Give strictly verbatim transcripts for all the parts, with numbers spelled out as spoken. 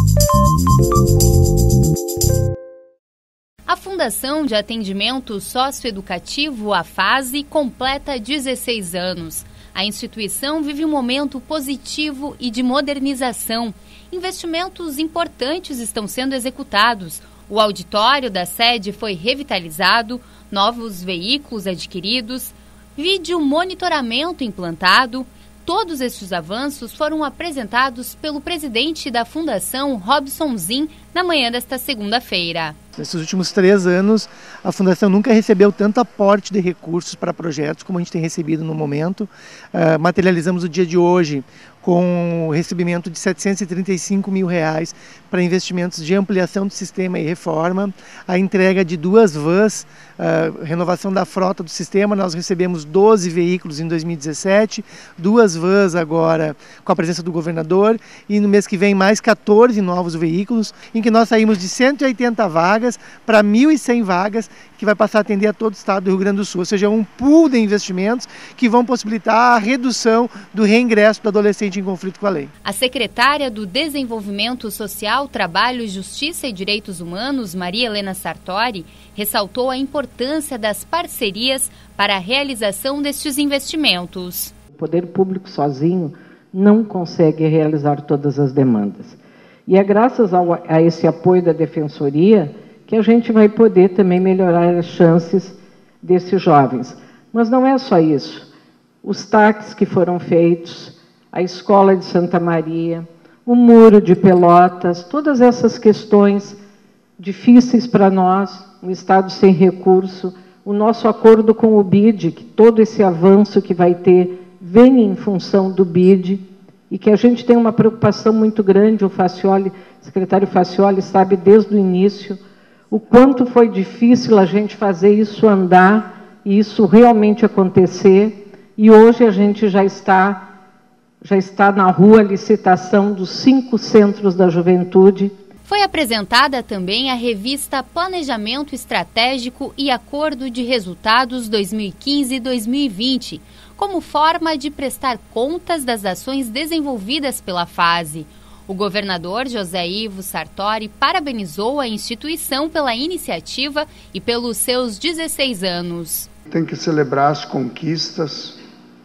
A Fundação de Atendimento Socioeducativo, a FASE, completa dezesseis anos. A instituição vive um momento positivo e de modernização. Investimentos importantes estão sendo executados. O auditório da sede foi revitalizado, novos veículos adquiridos, vídeo monitoramento implantado. Todos estes avanços foram apresentados pelo presidente da Fundação, Robson Zin, na manhã desta segunda-feira. Nesses últimos três anos, a Fundação nunca recebeu tanto aporte de recursos para projetos como a gente tem recebido no momento. Uh, materializamos o dia de hoje com o recebimento de setecentos e trinta e cinco mil reais para investimentos de ampliação do sistema e reforma, a entrega de duas vans, uh, renovação da frota do sistema. Nós recebemos doze veículos em dois mil e dezessete, duas vans agora com a presença do governador, e no mês que vem mais quatorze novos veículos, em que nós saímos de cento e oitenta vagas para mil e cem vagas, que vai passar a atender a todo o estado do Rio Grande do Sul, ou seja, um pool de investimentos que vão possibilitar a redução do reingresso do adolescente em conflito com a lei. A secretária do Desenvolvimento Social, Trabalho, Justiça e Direitos Humanos, Maria Helena Sartori, ressaltou a importância das parcerias para a realização destes investimentos. O poder público sozinho não consegue realizar todas as demandas. E é graças ao, a esse apoio da Defensoria que a gente vai poder também melhorar as chances desses jovens. Mas não é só isso. Os taques que foram feitos, a Escola de Santa Maria, o Muro de Pelotas, todas essas questões difíceis para nós, um Estado sem recurso, o nosso acordo com o B I D, que todo esse avanço que vai ter vem em função do B I D, e que a gente tem uma preocupação muito grande, o Facioli, o secretário Facioli sabe desde o início o quanto foi difícil a gente fazer isso andar e isso realmente acontecer, e hoje a gente já está, já está na rua a licitação dos cinco centros da juventude. Foi apresentada também a revista Planejamento Estratégico e Acordo de Resultados dois mil e quinze e dois mil e vinte, como forma de prestar contas das ações desenvolvidas pela FASE. O governador José Ivo Sartori parabenizou a instituição pela iniciativa e pelos seus dezesseis anos. Tem que celebrar as conquistas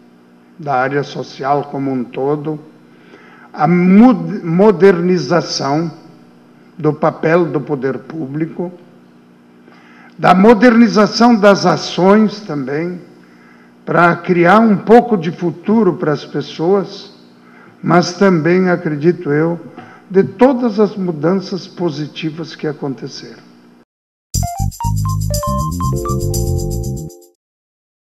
da área social como um todo, a modernização do papel do poder público, da modernização das ações também, para criar um pouco de futuro para as pessoas, mas também, acredito eu, de todas as mudanças positivas que aconteceram.